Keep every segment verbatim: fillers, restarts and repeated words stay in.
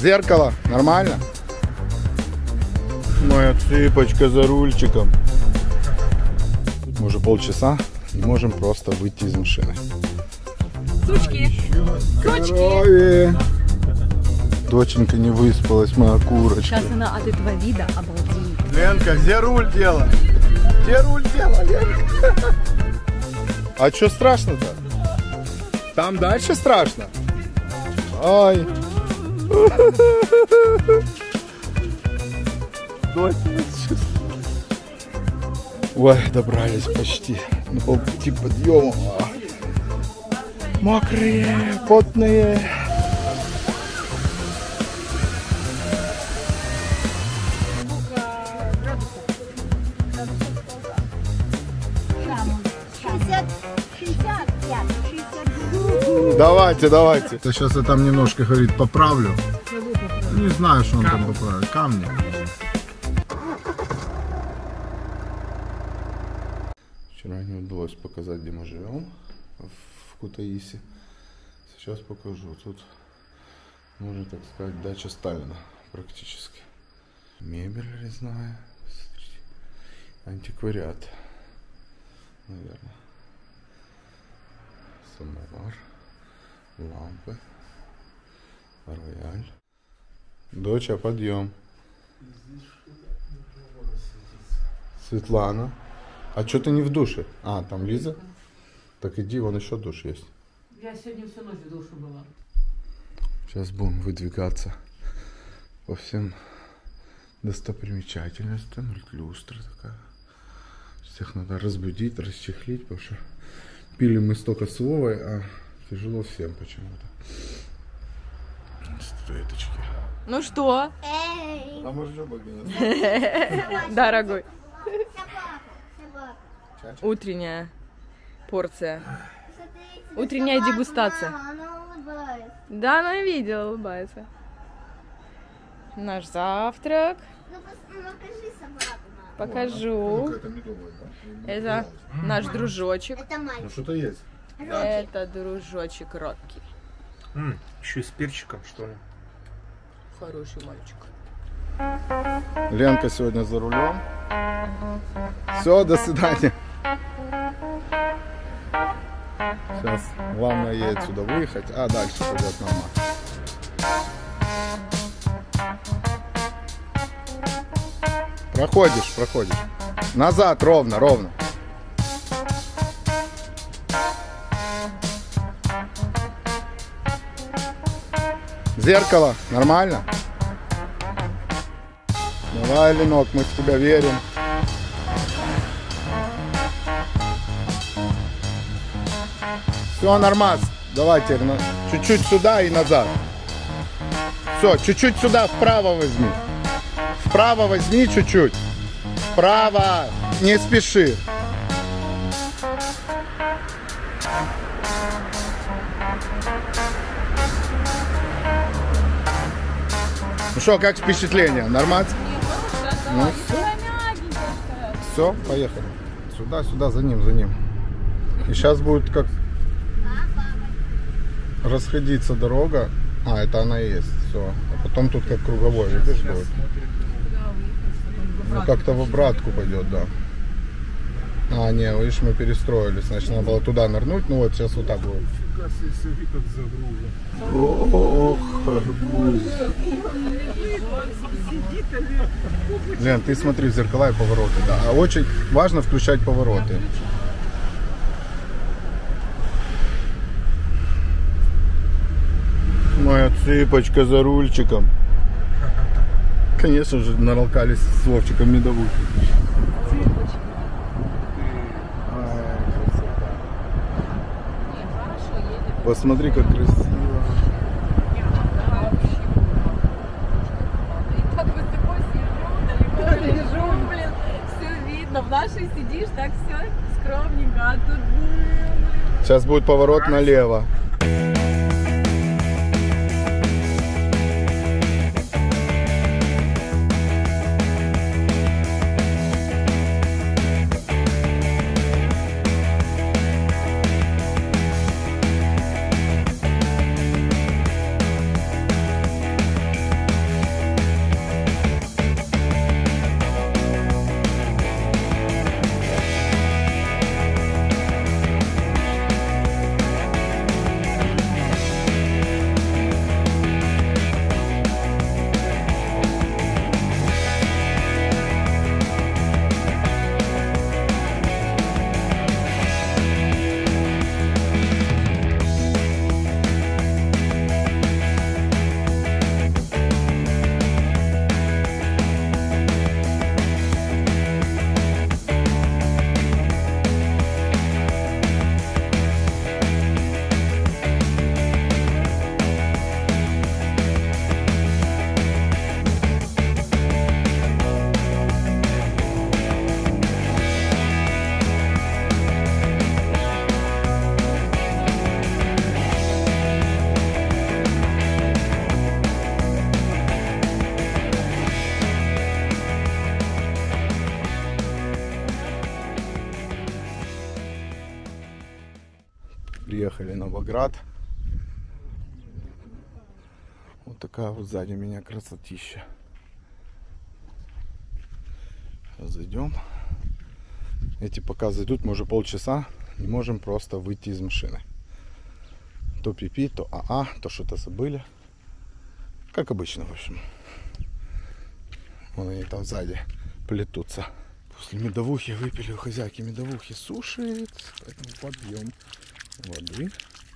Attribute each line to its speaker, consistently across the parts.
Speaker 1: Зеркало, нормально? Моя цыпочка за рульчиком. Мы уже полчаса не можем просто выйти из машины.
Speaker 2: Сучки!
Speaker 1: Сучки! Доченька не выспалась, моя курочка.
Speaker 2: Сейчас она от этого вида обалдеет.
Speaker 1: Ленка, где руль дело? Где руль дело, Ленка? А что страшно-то? Там дальше страшно? Ай. Ой, добрались почти на полпути подъема. Мокрые, потные. Давайте, давайте. Сейчас я там немножко, говорит, поправлю. Не знаю, что он там поправит. Камни. Вчера не удалось показать, где мы живем. В Кутаиси. Сейчас покажу. Тут, можно так сказать, дача Сталина. Практически. Мебель резная. Смотрите. Антиквариат. Наверное. Самовар. Лампы. Рояль. Доча, подъем. Светлана. А что ты не в душе? А, там Лиза? Так иди, вон еще душ есть.
Speaker 2: Я сегодня всю ночь в душе была.
Speaker 1: Сейчас будем выдвигаться по всем достопримечательностям. Люстра такая. Всех надо разбудить, расчехлить, потому что пили мы столько с Вовой, а тяжело всем почему-то. Статуэточки.
Speaker 2: Ну что?
Speaker 1: А может жопа,
Speaker 2: дорогой. Утренняя порция. Утренняя дегустация. Да, она видела, улыбается. Наш завтрак. Покажу. Это наш дружочек.
Speaker 1: Ну что-то есть.
Speaker 2: Это дружочек Рокки.
Speaker 3: М, еще и с перчиком, что ли?
Speaker 2: Хороший мальчик.
Speaker 1: Ленка сегодня за рулем. Все, до свидания. Сейчас главное ей отсюда выехать, а дальше пойдет нормально. Проходишь, проходишь. Назад, ровно, ровно. Зеркало, нормально? Давай, Ленок, мы в тебя верим. Все, нормас. Давайте чуть-чуть сюда и назад. Все, чуть-чуть сюда, вправо возьми. Вправо возьми чуть-чуть. Вправо. Не спеши. Ну что, как впечатление? Нормально? Ну, все, поехали. Сюда, сюда, за ним, за ним. И сейчас будет как расходиться дорога. А, это она и есть. Все. А потом тут как круговой, видишь, будет. Ну, как-то в обратку пойдет, да. А, не, видишь, мы перестроились. Значит, надо было туда нырнуть. Ну вот, сейчас вот так будет. Ох, арбуз. Лен, ты смотри в зеркала и повороты, да. А очень важно включать повороты. Моя цыпочка за рульчиком. Конечно же, наролкались с Вовчиком медовухи. Посмотри, как красиво.
Speaker 2: И так высоко сижу, далеко лежу, блин, все видно. В нашей сидишь, так все скромненько, а тут...
Speaker 1: Сейчас будет поворот налево. Новоград. Вот такая вот сзади меня красотища. Сейчас зайдем. Эти пока зайдут, мы уже полчаса не можем просто выйти из машины. То пипи, то а-а, то что-то забыли. Как обычно, в общем. Вон они там сзади плетутся. После медовухи выпили у хозяйки медовухи сушит. Поэтому подъем воды.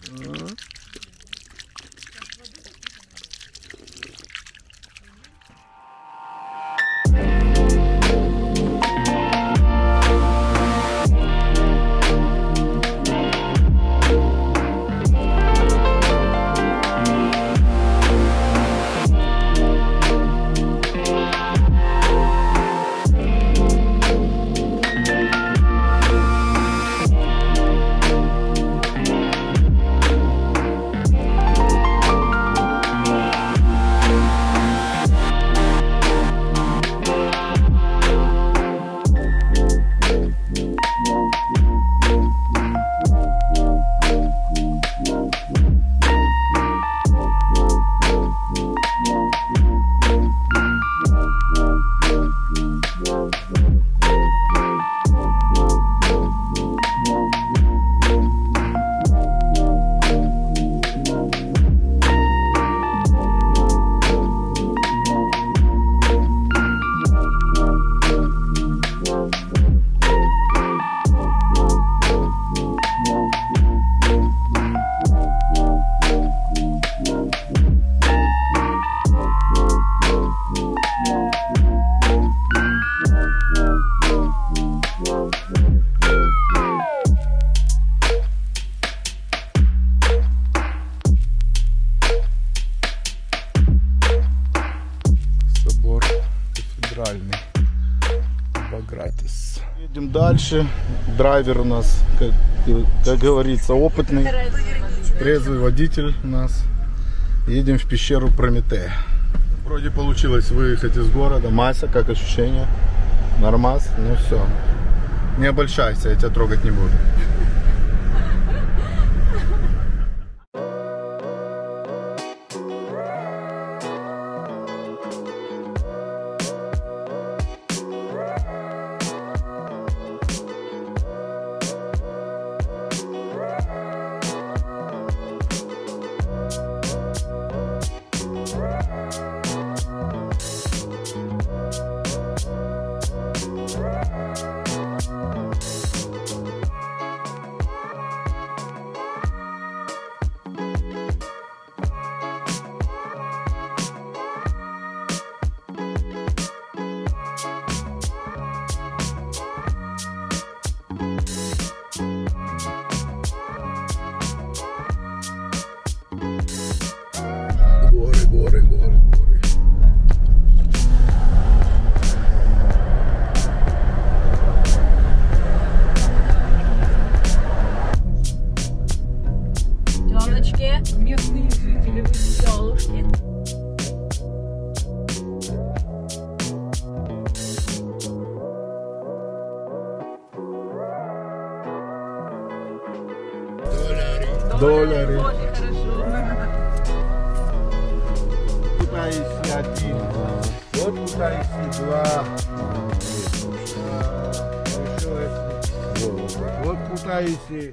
Speaker 1: Едем дальше. Драйвер у нас, как, как говорится, опытный, трезвый водитель у нас. Едем в пещеру Прометея. Вроде получилось выехать из города. Мася, как ощущение? Нормас? Ну все. Не обольщайся, я тебя трогать не буду. Горы, горы, горы, горы.
Speaker 2: Телочки, местные жители, веселушки.
Speaker 1: Доллары.
Speaker 2: Тоже хорошо.
Speaker 1: Куда если один, вот куда если два, вот куда если.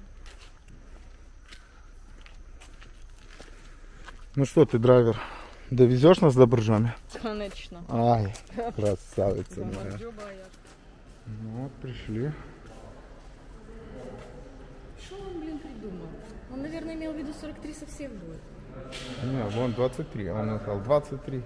Speaker 1: Ну что ты, драйвер, довезешь нас до Боржоми?
Speaker 2: Конечно.
Speaker 1: Ай, красавица моя. Ну вот, пришли.
Speaker 2: Что он, блин, придумал? Он, наверное, имел в виду сорок три со всех будет.
Speaker 1: Не, вон двадцать три, а он сказал двадцать три.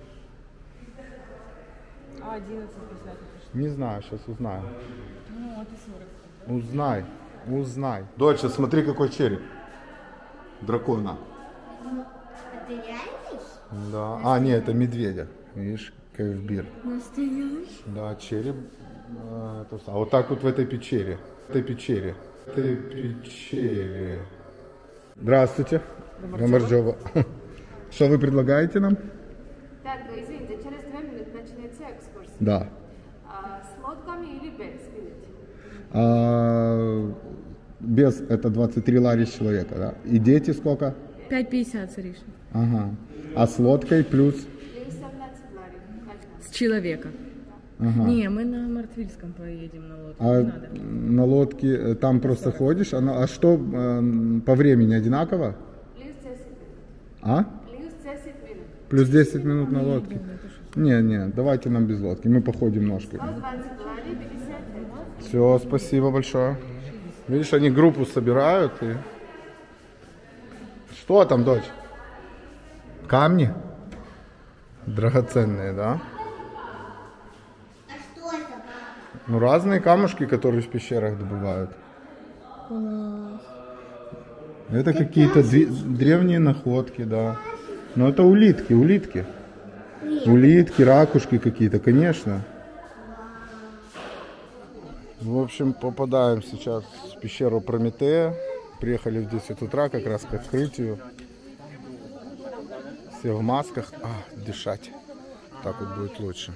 Speaker 2: А одиннадцать пятьдесят.
Speaker 1: Не знаю, сейчас узнаю.
Speaker 2: Ну, а ты сорок.
Speaker 1: Узнай, узнай. Доча, смотри, какой череп. Дракона.
Speaker 4: Это реальный?
Speaker 1: Да. А, нет, это медведя. Видишь, как в бир.
Speaker 4: Настоящий?
Speaker 1: Да, череп. А, это, а вот так вот в этой пещере. В этой пещере. В этой пещере. Здравствуйте. Гамарджоба. Что вы предлагаете нам?
Speaker 5: Так, извините, через две минуты начинается экскурсия.
Speaker 1: Да.
Speaker 5: А, с лодками или без билета?
Speaker 1: А, без это двадцать три лари с человека, да? И дети сколько?
Speaker 2: пять пятьдесят, Сариша.
Speaker 1: Ага. А с лодкой плюс?
Speaker 2: С человека.
Speaker 1: Ага.
Speaker 2: Не, мы на Мартвильском поедем на лодке.
Speaker 1: А
Speaker 2: Не надо.
Speaker 1: на лодке там просто ходишь? А, на- а что э, по времени одинаково? А? Плюс десять минут на лодке. Не, не, давайте нам без лодки. Мы походим ножкой. Все, спасибо большое. Видишь, они группу собирают и... Что там, дочь? Камни? Драгоценные, да?
Speaker 4: А что это, папа?
Speaker 1: Ну, разные камушки, которые в пещерах добывают. Это какие-то дре- древние находки, да. Но это улитки, улитки. Улитки, ракушки какие-то, конечно. В общем, попадаем сейчас в пещеру Прометея. Приехали в десять утра, как раз к открытию. Все в масках. А, дышать. Так вот будет лучше.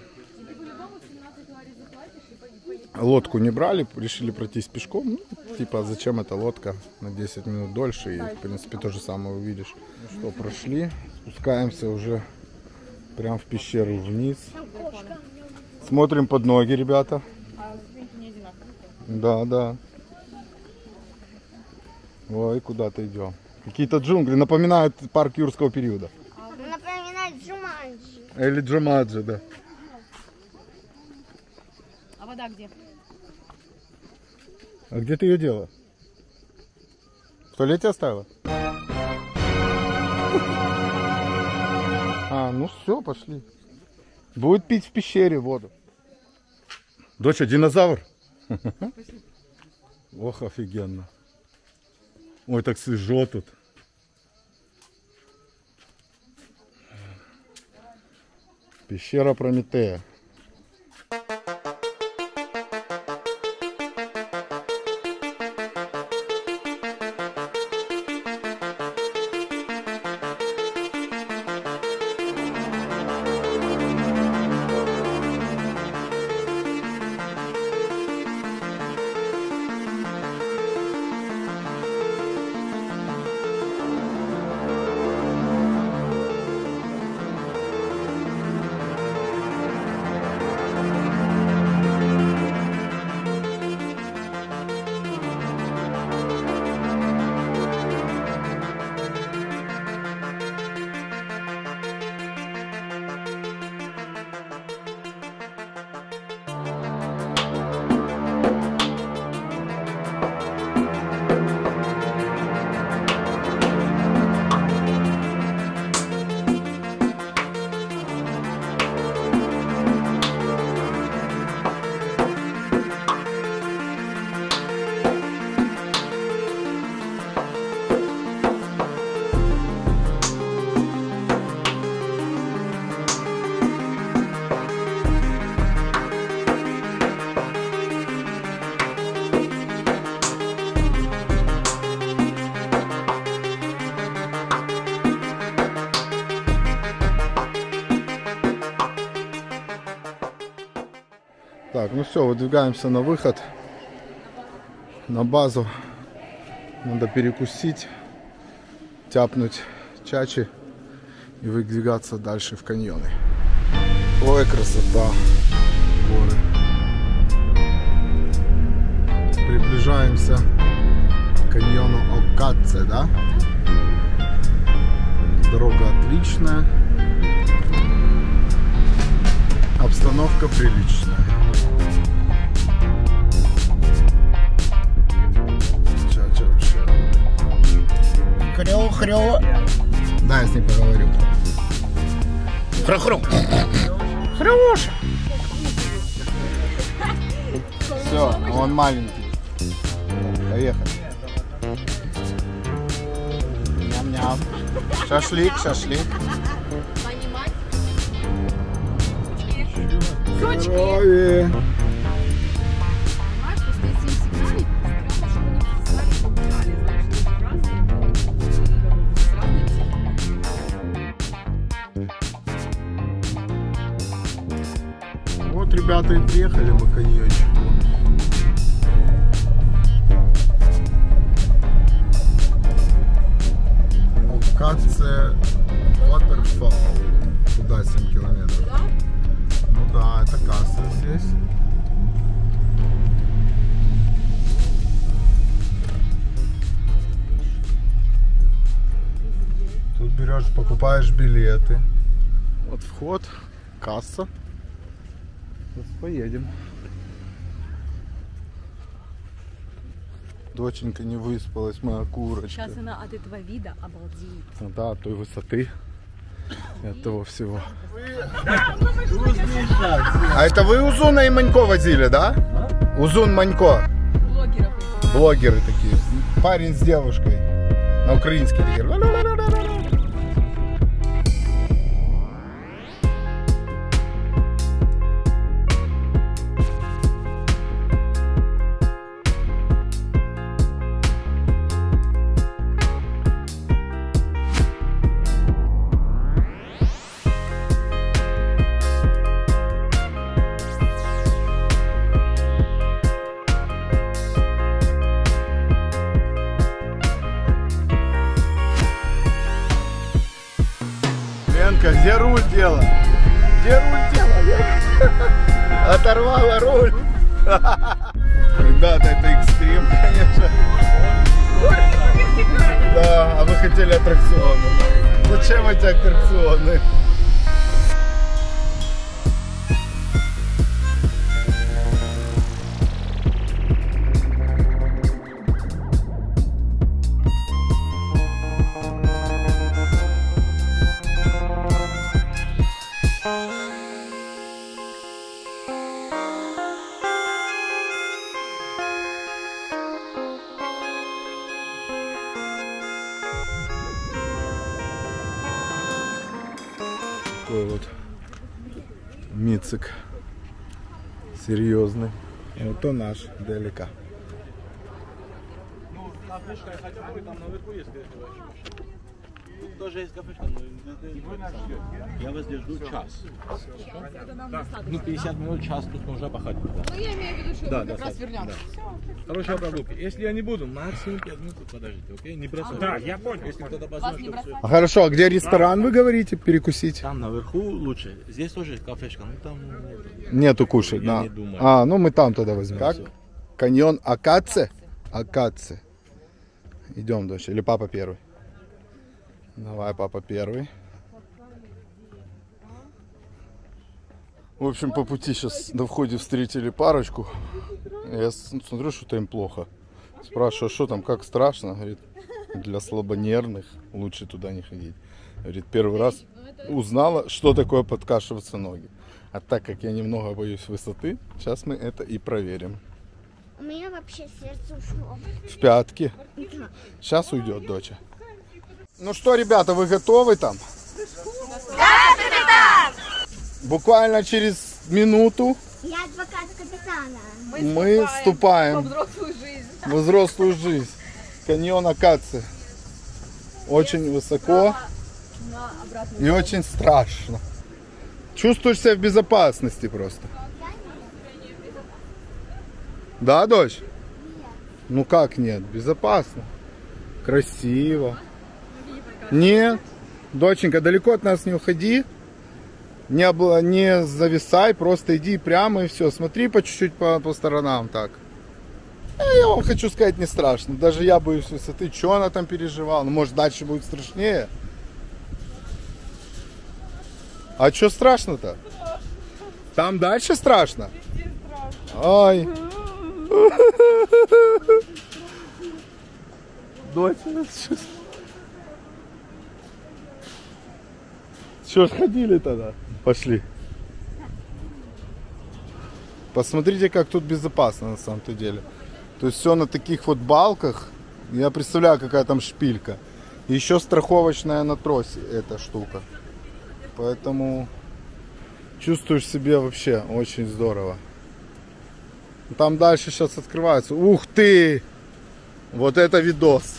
Speaker 1: Лодку не брали, решили пройтись пешком. Ну, типа, зачем эта лодка на десять минут дольше. И, в принципе, то же самое увидишь. Ну что, прошли. Спускаемся уже прям в пещеру вниз. Смотрим под ноги, ребята. Да, да. Ой, куда-то идем. Какие-то джунгли. Напоминают парк юрского периода.
Speaker 4: Напоминает Джуманджи.
Speaker 1: Или Джуманджи, да.
Speaker 2: А вода где?
Speaker 1: А где ты ее делала? В туалете оставила? А, ну все, пошли. Будет пить в пещере воду. Доча, динозавр? Ох, офигенно. Ой, так свежо тут. Пещера Прометея. Так, ну все, выдвигаемся на выход, на базу. Надо перекусить, тяпнуть чачи и выдвигаться дальше в каньоны. Ой, красота, горы. Приближаемся к каньону Оккадзе, да? Дорога отличная, обстановка приличная. Хрю-хрю. Да, я с ней поговорю. Хрю-хрю. Хрюш. Все, он маленький. Поехали. Ням-ням. Шашлык, шашлык. Здоровье. Вот, ребята, и приехали мы к каньончику. Акация Waterfall. Туда семь километров.
Speaker 2: Да?
Speaker 1: Ну да, это касса здесь. Тут берешь, покупаешь билеты. Вот вход, касса. Сейчас поедем. Доченька не выспалась, моя курочка.
Speaker 2: Сейчас она от этого вида обалдеет.
Speaker 1: Ну да, от той высоты. И от того всего. А это вы Узуна и Манько возили, да? Узун, Манько.
Speaker 2: Блогеров.
Speaker 1: Блогеры такие. Парень с девушкой. На украинский такие. Ленка, где руль дело? Где руль дело? Оторвала руль. Ребята, это экстрим, конечно. Да, а вы хотели аттракционы. Зачем эти аттракционы? Такой вот мицик серьезный. Вот то наш Делика.
Speaker 6: Ну, кафешка, я хотел бы, там наверху есть кафешка. Тут тоже есть кафешка, но я вас держу час. Ну, пятьдесят минут, час тут можно походить. Да.
Speaker 2: Ну, я имею в виду, что
Speaker 6: Да,
Speaker 2: мы
Speaker 6: да,
Speaker 2: как раз
Speaker 6: да,
Speaker 2: вернемся.
Speaker 6: да. Хорошая прогулка. Если я не буду, максимум пять минут подождите, окей? Не бросайте.
Speaker 3: Да, я понял.
Speaker 6: Если кто-то
Speaker 2: Вас
Speaker 6: позвонит,
Speaker 2: не
Speaker 6: то
Speaker 2: бросать?
Speaker 1: А хорошо, а где ресторан, вы говорите, перекусить?
Speaker 6: там наверху лучше. Здесь тоже кафешка, ну там нет.
Speaker 1: Нету кушать,
Speaker 6: Я
Speaker 1: да.
Speaker 6: не думаю.
Speaker 1: А, ну мы там тогда возьмем. Как?
Speaker 6: всё.
Speaker 1: Каньон Акация? Акация. Идем, дочь. Или папа первый? Давай, папа первый. В общем, по пути сейчас на входе встретили парочку. Я смотрю, что-то им плохо. Спрашиваю, что там, как страшно? Говорит, для слабонервных лучше туда не ходить. Говорит, первый раз узнала, что такое подкашиваться ноги. А так как я немного боюсь высоты, сейчас мы это и проверим.
Speaker 4: У меня вообще сердце ушло.
Speaker 1: В пятки. Сейчас уйдет доча. Ну что, ребята, вы готовы там? Да, капитан! Буквально через минуту
Speaker 4: Я адвокат капитана.
Speaker 1: мы
Speaker 2: Во
Speaker 1: вступаем
Speaker 2: взрослую жизнь.
Speaker 1: в взрослую жизнь. Каньон Акация. Очень высоко
Speaker 2: На обратную.
Speaker 1: и очень страшно. Чувствуешь себя в безопасности просто. Да, дочь? Ну как нет? Безопасно. Красиво. Нет. Доченька, далеко от нас не уходи. Не, было, не зависай, просто иди прямо и все. Смотри по чуть-чуть по, по сторонам так. Я вам хочу сказать, не страшно. Даже я боюсь высоты. Что она там переживала? Ну, может, дальше будет страшнее. А что страшно-то? Там дальше страшно? Ай. Дочь, что ж ходили тогда? Пошли. Посмотрите, как тут безопасно на самом-то деле. То есть все на таких вот балках. Я представляю, какая там шпилька. И еще страховочная на тросе эта штука. Поэтому чувствуешь себя вообще очень здорово. Там дальше сейчас открывается. Ух ты! Вот это видос.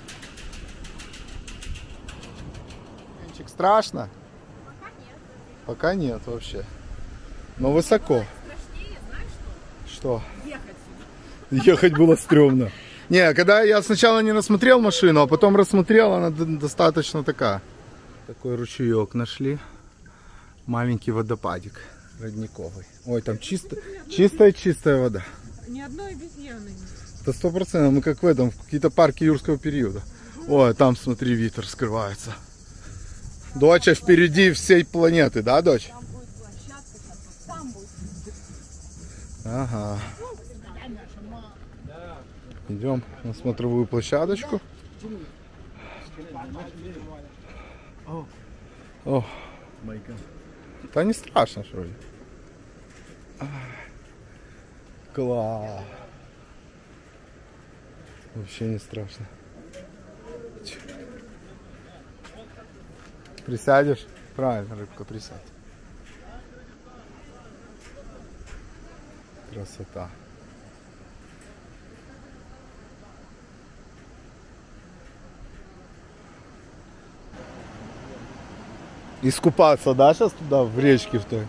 Speaker 1: Страшно?
Speaker 2: Пока нет.
Speaker 1: Пока нет вообще. Но высоко.
Speaker 2: Страшнее, знаешь что?
Speaker 1: Что?
Speaker 2: Ехать.
Speaker 1: Ехать было стрёмно. Не, когда я сначала не рассмотрел машину, а потом рассмотрел, она достаточно такая. Такой ручеек нашли. Маленький водопадик родниковый. Ой, там чисто, чистая-чистая вода.
Speaker 2: Ни одной обезьяны.
Speaker 1: Это сто процентов. Мы как в этом, в какие-то парки юрского периода. Ой, там, смотри, вид раскрывается. Доча впереди всей планеты, да, дочь?
Speaker 2: Там будет площадка, сейчас вот там будет.
Speaker 1: Ага. Идем на смотровую площадочку. О, да не страшно, что ли? Класс. Вообще не страшно. Присядешь? Правильно, рыбка, присядь. Красота. Искупаться, да, сейчас туда, в речке в той?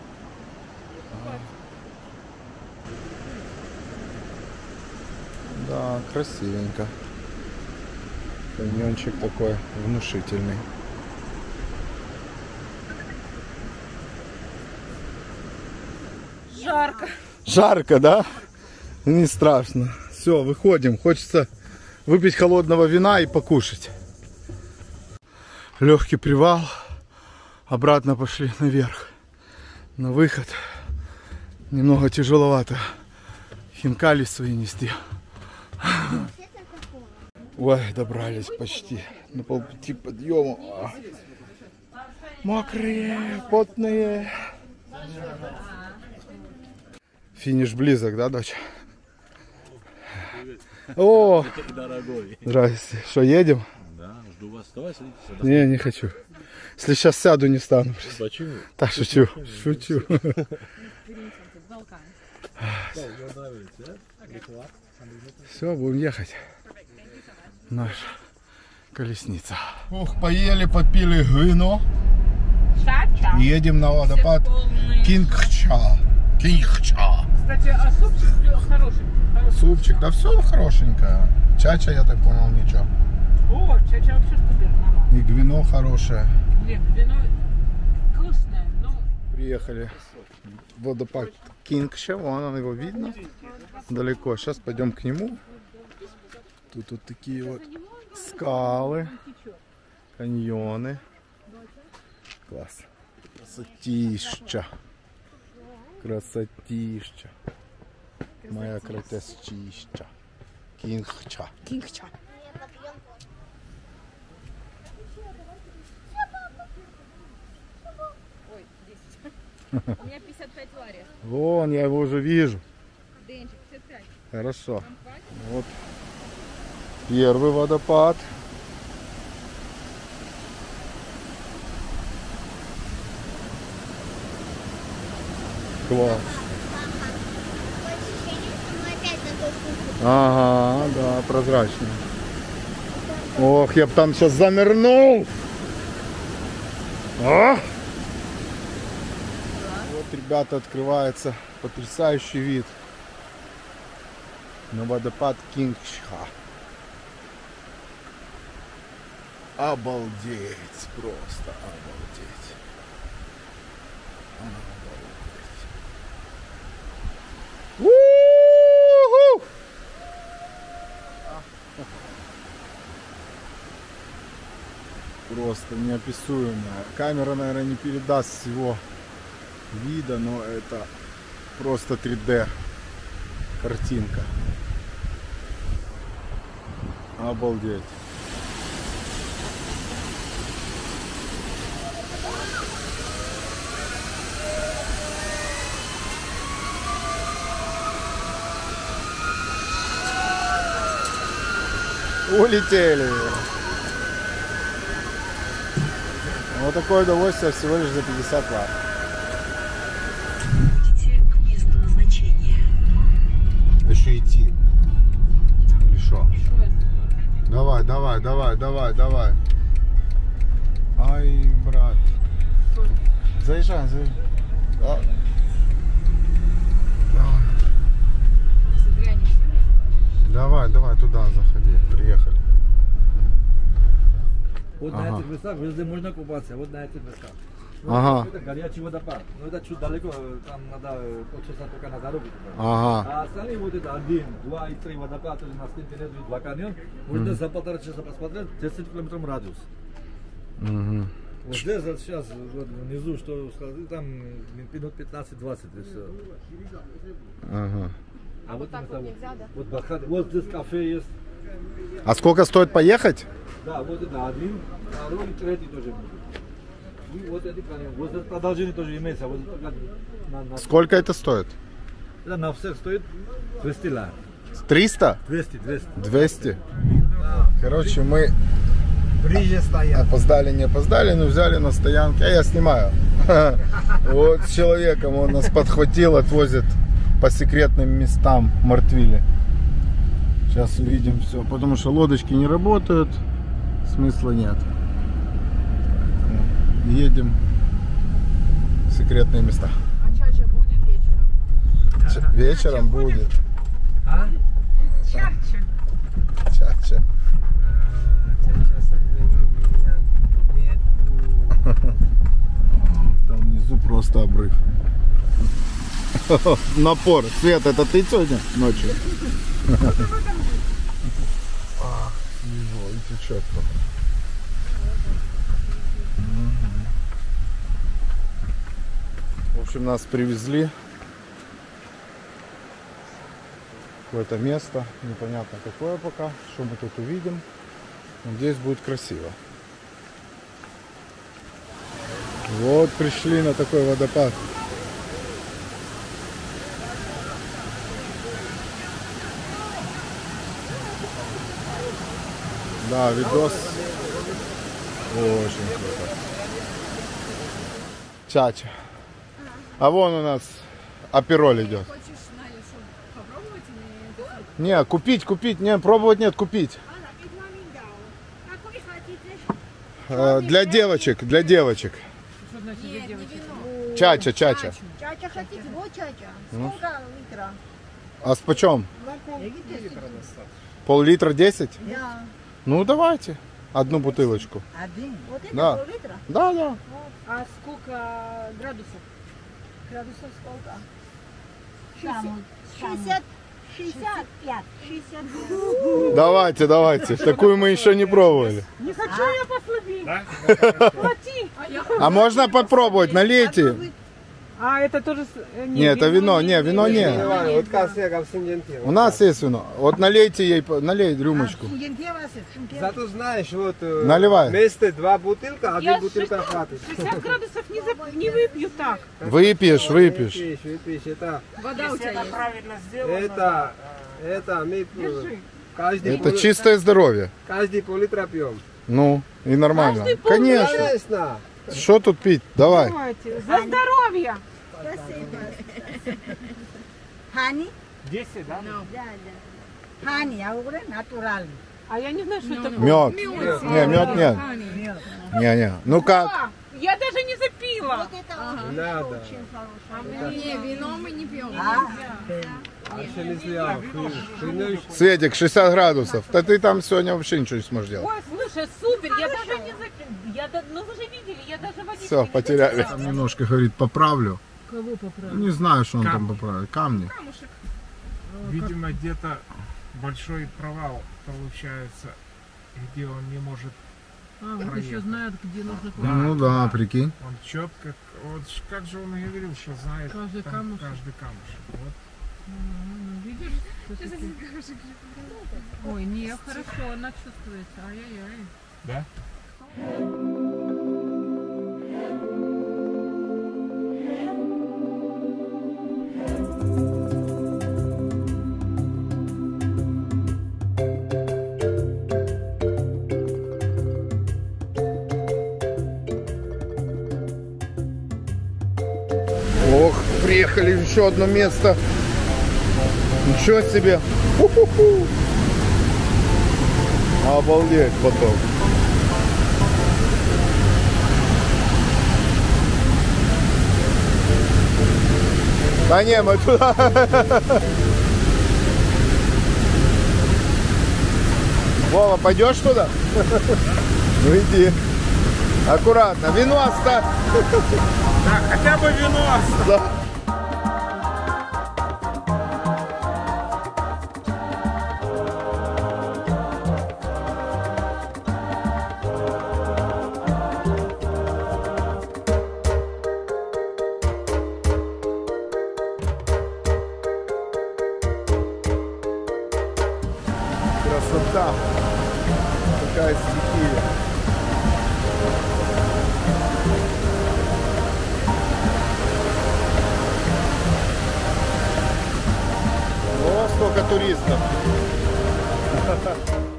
Speaker 1: Да, красивенько. Каньончик такой внушительный.
Speaker 2: Жарко.
Speaker 1: Жарко, да? Не страшно. Все, выходим. Хочется выпить холодного вина и покушать. Легкий привал. Обратно пошли наверх. На выход. Немного тяжеловато. Хинкали свои нести. Ой, добрались почти. На полпути к подъему. Мокрые, потные. Финиш близок, да, дочь? О,
Speaker 6: Дорогой.
Speaker 1: здрасте. Что, едем?
Speaker 6: Да, жду вас. Давай садитесь сюда.
Speaker 1: Не, не хочу. Если сейчас сяду, не стану.
Speaker 6: Почему?
Speaker 1: Так, шучу. Шучу. Все, будем ехать. Наша колесница. Ух, поели, попили вино.
Speaker 2: Ча-ча.
Speaker 1: Едем на водопад Кингча. Кингча.
Speaker 2: Кстати, а супчик хороший. хороший.
Speaker 1: Супчик, да все хорошенькое. Чача, я так понял, ничего.
Speaker 2: О, чача вообще супер, мама.
Speaker 1: И вино хорошее.
Speaker 2: Нет, вино вкусное, но...
Speaker 1: Приехали в водопад Кингча, вон его видно далеко. Сейчас пойдем к нему. Тут вот такие вот скалы, каньоны. Класс. Красотища. Красотища. Моя красотища. Кингча.
Speaker 2: Кингча. Ой, десять. У меня пятьдесят пять лари.
Speaker 1: Вон, я его уже вижу.
Speaker 2: Денчик, пятьдесят пять.
Speaker 1: Хорошо. Вот первый водопад. Класс. Ага, да, прозрачный. Ох, я бы там сейчас замернул. А? Вот, ребята, открывается потрясающий вид на водопад Кингча. Обалдеть, просто обалдеть. Обалдеть. У-ху! Просто неописуемая. Камера, наверное, не передаст всего вида, но это просто три дэ картинка. Обалдеть. Улетели. Вот такое удовольствие всего лишь за пятьдесят лат.
Speaker 7: К месту назначения.
Speaker 1: Еще идти. Или что? Давай, давай, давай, давай, давай. Ай, брат. Заезжай, заезжай. Да. Давай, давай туда заходи. Приехали.
Speaker 6: Вот
Speaker 1: Ага.
Speaker 6: на этих местах везде можно купаться, вот на этих местах. Ну,
Speaker 1: Ага.
Speaker 6: Это горячий водопад. Но это чуть далеко, там надо полчаса только на дорогу. туда.
Speaker 1: Ага.
Speaker 6: А остальные вот это один, два и три водопада, на стене два каньон, можно за полтора часа посмотреть десять километров радиус.
Speaker 1: Мгм.
Speaker 6: Вот здесь вот сейчас вот внизу, что сказать, там минут пятнадцать-двадцать и все.
Speaker 1: Ага.
Speaker 6: А вот, это, вот, вот, Бахат- вот здесь кафе есть.
Speaker 1: А сколько стоит поехать?
Speaker 6: Да, вот это один, второй и третий тоже будет. И вот эти каньон. Вот это продолжение тоже имеется. Вот это на, на,
Speaker 1: Сколько это стоит?
Speaker 6: это на всех стоит двести лар.
Speaker 1: триста?
Speaker 6: двести, двести.
Speaker 1: двести? Короче, мы
Speaker 3: Ближе стоят.
Speaker 1: опоздали, не опоздали, но взяли на стоянке. А я снимаю. Вот с человеком он нас подхватил, отвозит по секретным местам Мартвиле. Сейчас увидим все. Потому что лодочки не работают, смысла нет. Поэтому едем в секретные места.
Speaker 2: А чача будет вечером?
Speaker 1: Ч- вечером будет.
Speaker 3: А?
Speaker 2: Чача.
Speaker 1: Чача.
Speaker 3: Сейчас меня нету.
Speaker 1: Там внизу просто обрыв. Напор. Свет, это ты сегодня ночью? Ах, его, и течет там. В общем, нас привезли в какое-то место, непонятно какое пока, что мы тут увидим. Надеюсь, будет красиво. Вот пришли на такой водопад. Да, видос очень круто. Чача. А вон у нас апероль идет.
Speaker 2: Хочешь, Надя, что, попробовать или...
Speaker 1: Не, купить, купить, не, пробовать нет, купить.
Speaker 4: Какой хотите?
Speaker 1: Э, для девочек, для девочек.
Speaker 2: Что значит для девочек?
Speaker 1: Чача, чача.
Speaker 4: Чача хотите? Вот чача. Сколько литра?
Speaker 1: А с почем? Пол-литра десять?
Speaker 4: Да.
Speaker 1: Ну давайте. Одну бутылочку.
Speaker 4: Один? Вот это
Speaker 1: Да.
Speaker 4: пол-литра?
Speaker 1: Да, да.
Speaker 2: А сколько градусов?
Speaker 4: Градусов сколько? шестьдесят. шестьдесят пять. шестьдесят пять.
Speaker 1: Давайте, давайте. Такую мы еще не пробовали.
Speaker 2: Не хочу я послабее. Плати. А, я...
Speaker 1: А можно попробовать, налейте.
Speaker 2: а это тоже... с- э,
Speaker 1: Нет, это вино, не, вино не.
Speaker 3: Вот как как в
Speaker 1: У нас есть вино. Вот налейте ей, по- налей рюмочку.
Speaker 3: Зато знаешь, вот э,
Speaker 1: Наливай.
Speaker 3: вместе два бутылка,
Speaker 2: Я
Speaker 3: один бутылка хватит.
Speaker 2: шестьдесят градусов не, зап- не выпью так.
Speaker 1: Выпьешь, выпьешь.
Speaker 3: Выпьешь, выпьешь, это,
Speaker 2: Вода у тебя есть.
Speaker 3: это, это мы э, каждый,
Speaker 1: Это
Speaker 3: пол-
Speaker 1: чистое здоровье.
Speaker 3: каждый пол-литра пьем.
Speaker 1: Ну, и нормально. Конечно.
Speaker 3: Конечно.
Speaker 1: Что тут пить? Давай.
Speaker 2: Давайте. За здоровье.
Speaker 8: Honey?
Speaker 3: десять, да?
Speaker 8: Honey, я говорю, натуральный.
Speaker 2: А я не знаю, что это.
Speaker 1: Мед. Не, мед нет. Не, не. Ну как?
Speaker 2: А, я даже не запила.
Speaker 3: Надо.
Speaker 2: Не, вино мы не пьем.
Speaker 3: А что не зря. Ты- ты-
Speaker 1: Светик, шестьдесят градусов. Да ты там сегодня вообще ничего не сможешь делать.
Speaker 2: Ой, слушай, супер, я даже не запила. Я, да- ну вы же видели, я даже водички
Speaker 1: Все,
Speaker 2: не
Speaker 1: потеряли. Там немножко, говорит, поправлю.
Speaker 2: Кого поправить?
Speaker 1: Не знаю, что он там поправит. Камни.
Speaker 9: Видимо, где-то большой провал получается, где он не может.
Speaker 2: А, вот еще знают, где нужно
Speaker 9: Да.
Speaker 1: Ну да, прикинь.
Speaker 9: Он четко, вот ж- как же он и говорил, что знает
Speaker 2: Каждый
Speaker 9: там
Speaker 2: камушек.
Speaker 9: каждый камушек. Вот.
Speaker 2: Ну, видишь? всё-таки. Ой, не, хорошо, она чувствуется. Ай-яй-яй.
Speaker 9: Да?
Speaker 1: Ох, приехали в еще одно место. Ничего себе. Ху-ху-ху. Обалдеть потом. Да не, мы туда. Вова, пойдешь туда? Ну иди. Аккуратно. Вино оставь.
Speaker 9: Да, хотя бы вино оставь.
Speaker 1: Да. Красота. Какая стихия. О, сколько туристов.